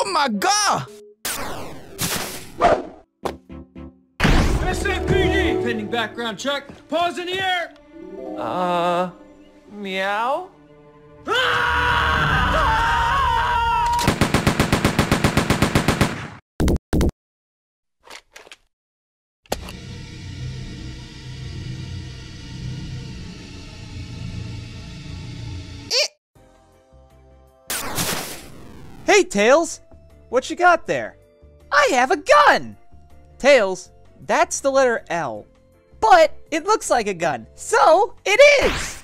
Oh my god! SAPD! Pending background check. Paws in the air! Meow? Hey, Tails! What you got there? I have a gun! Tails, that's the letter L. But it looks like a gun, so it is!